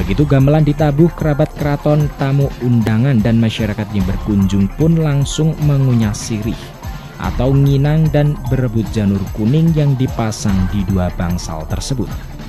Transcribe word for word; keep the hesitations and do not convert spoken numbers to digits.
Begitu gamelan ditabuh, kerabat keraton, tamu undangan, dan masyarakat yang berkunjung pun langsung mengunyah sirih atau nginang dan berebut janur kuning yang dipasang di dua bangsal tersebut.